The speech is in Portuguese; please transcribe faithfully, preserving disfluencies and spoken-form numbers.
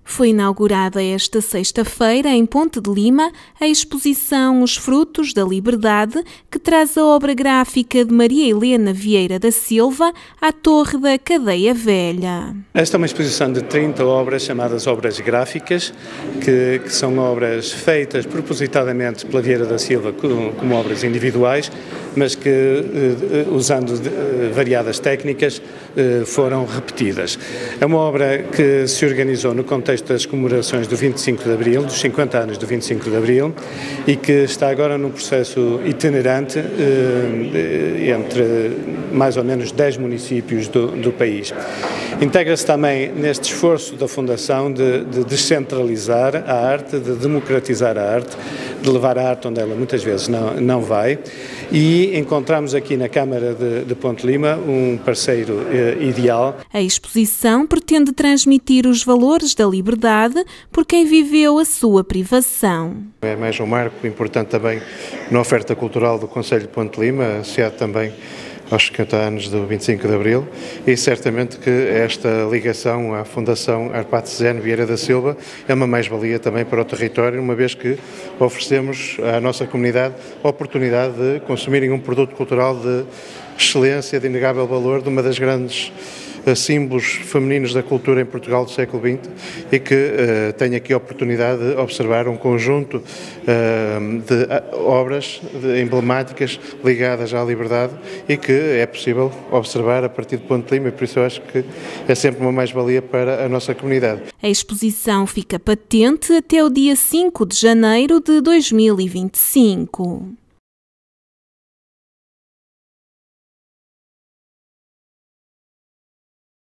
Foi inaugurada esta sexta-feira, em Ponte de Lima, a exposição Os Frutos da Liberdade, que traz a obra gráfica de Maria Helena Vieira da Silva à Torre da Cadeia Velha. Esta é uma exposição de trinta obras, chamadas obras gráficas, que, que são obras feitas propositadamente pela Vieira da Silva como, como obras individuais, mas que, usando variadas técnicas, foram repetidas. É uma obra que se organizou no contexto das comemorações do vinte e cinco de Abril, dos cinquenta anos do vinte e cinco de Abril, e que está agora num processo itinerante eh, entre mais ou menos dez municípios do, do país. Integra-se também neste esforço da Fundação de, de descentralizar a arte, de democratizar a arte, de levar a arte onde ela muitas vezes não, não vai, e encontramos aqui na Câmara de, de Ponte Lima um parceiro eh, ideal. A exposição pretende transmitir os valores da liberdade por quem viveu a sua privação. É mais um marco importante também na oferta cultural do Concelho de Ponte Lima, associado também aos cinquenta anos do vinte e cinco de Abril, e certamente que esta ligação à Fundação Arpate Zeno Vieira da Silva é uma mais-valia também para o território, uma vez que oferecemos à nossa comunidade a oportunidade de consumirem um produto cultural de excelência, de inegável valor, de uma das grandes símbolos femininos da cultura em Portugal do século vinte, e que uh, tenho aqui a oportunidade de observar um conjunto uh, de obras de emblemáticas ligadas à liberdade e que é possível observar a partir de Ponte de Lima, e por isso eu acho que é sempre uma mais-valia para a nossa comunidade. A exposição fica patente até o dia cinco de janeiro de dois mil e vinte e cinco.